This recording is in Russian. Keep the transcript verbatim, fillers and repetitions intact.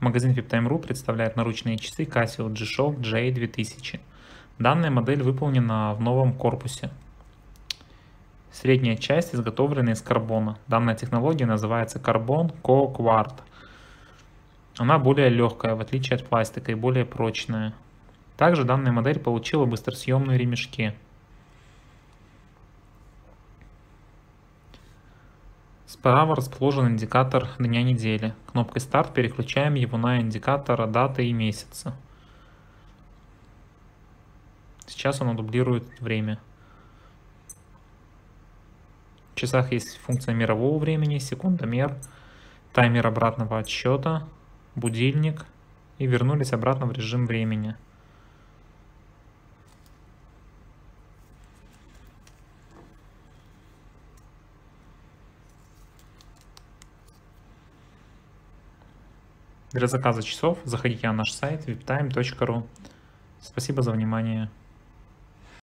Магазин виптайм точка ру представляет наручные часы Casio G-Shock джи эй две тысячи. Данная модель выполнена в новом корпусе. Средняя часть изготовлена из карбона. Данная технология называется Carbon Co Quart. Она более легкая, в отличие от пластика, и более прочная. Также данная модель получила быстросъемные ремешки. Справа расположен индикатор дня недели. Кнопкой старт переключаем его на индикатор даты и месяца. Сейчас оно дублирует время. В часах есть функция мирового времени, секундомер, таймер обратного отсчета, будильник, и вернулись обратно в режим времени. Для заказа часов заходите на наш сайт виптайм точка ру. Спасибо за внимание.